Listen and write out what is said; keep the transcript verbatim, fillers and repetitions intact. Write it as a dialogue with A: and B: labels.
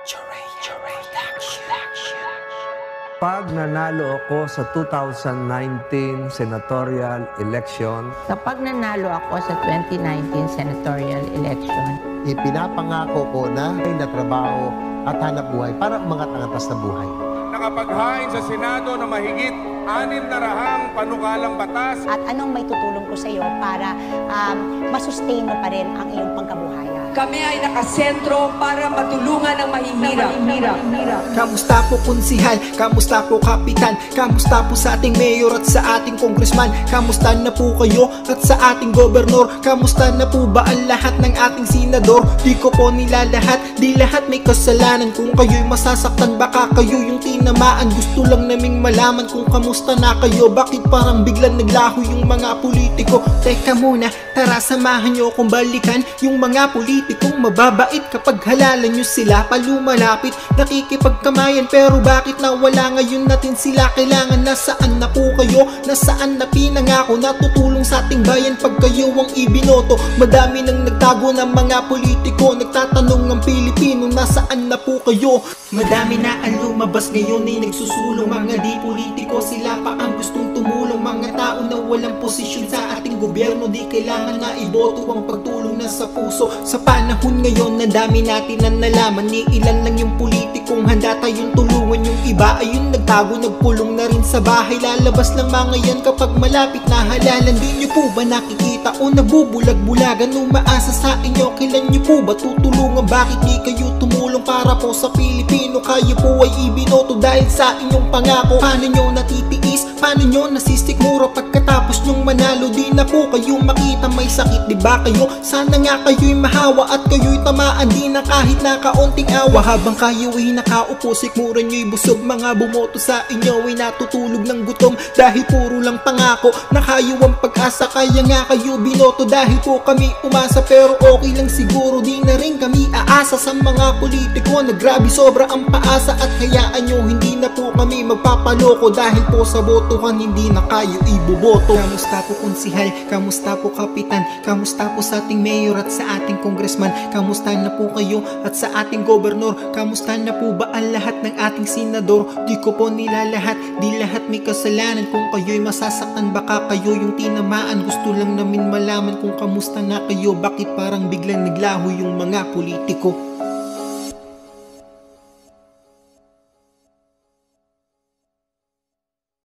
A: Pag nanalo ako sa two thousand nineteen senatorial election,
B: Kapag nanalo ako sa twenty nineteen senatorial election,
C: ipinapangako ko na ay natrabaho at hanap buhay para umangat ang atas na buhay.
D: Nakapaghain sa Senado na mahigit anim na rahang panukalang batas.
E: At anong may tutulong ko sa iyo para um, masustain mo pa rin ang iyong pangkabuhayan.
F: Kami ay nakasentro para matulungan ang mahihirap.
G: Kamusta po konsihal? Kamusta po kapitan? Kamusta po sa ating mayor at sa ating congressman? Kamusta na po kayo at sa ating gobernador? Kamusta na po ba ang lahat ng ating senador? Di ko po nila lahat, di lahat may kasalanan. Kung kayo'y masasaktan, baka kayo yung tinamaan. Gusto lang naming malaman kung kamusta na kayo. Bakit parang biglang naglaho yung mga politiko? Teka muna, tara samahan nyo kung balikan yung mga politikong mababait. Kapag halalan nyo sila, palumalapit, nakikipagkamayan. Pero bakit nawala ngayon natin sila? Kailangan nasaan na po kayo? Nasaan na pinangako na tutulong sa ating bayan pag kayo ang ibinoto? Madami nang nagtago ng mga politiko, nagtatanong ng Pilipino, nasaan na po kayo? Madami na ang lumabas ngayon ay nagsusulong. Mga di politiko, sila pa ang gustong tumulong. Mga tao na walang posisyon sa ating gobyerno, di kailangan na iboto ang pagtulong na sa puso. Sa panahon ngayon na dami natin na nalaman, ni ilan lang yung politikong handa tayong tulungan. Yung iba ay yung nagtago, nagpulong na rin sa bahay. Lalabas lang mga yan kapag malapit na halalan. Di nyo po ba nakikita o nabubulag-bulagan? Umaasa sa inyo, kailan nyo po ba tutulungan? Bakit di kayo tumulong para po sa Pilipino? Kayo po ay ibinoto dahil sa inyong pangako. Paano nyo natitiis? Paano nyo nasisikmura pagkatapos nyong manalo? Di na po kayo makita may sakit, di ba kayo? Sana nga kayo'y mahawa at kayo'y tamaan. Di na kahit na kaunting awa. Habang kayo'y nakaupo, sikmura nyo'y busog. Mga bumoto sa inyo ay natutulog ng gutom dahil puro lang pangako na kayo ang pag-asa. Kaya nga kayo binoto dahil po kami umasa. Pero okay lang siguro, di na rin kami aasa sa mga politiko na grabe sobra ang paasa. At hayaan nyo, hindi na po kami magpapaloko dahil po sa botohan hindi na kayo iboboto. Kamusta po konsihal? Kamusta po kapitan? Kamusta po sa ating mayor at sa ating congressman? Kamusta na po kayo at sa ating gobernador? Kamusta na po ba ang lahat ng ating senador? Di ko po nila lahat, di lahat may kasalanan. Kung kayo'y masasaktan, baka kayo yung tinamaan. Gusto lang namin malaman kung kamusta na kayo. Bakit parang biglang naglaho yung mga politiko?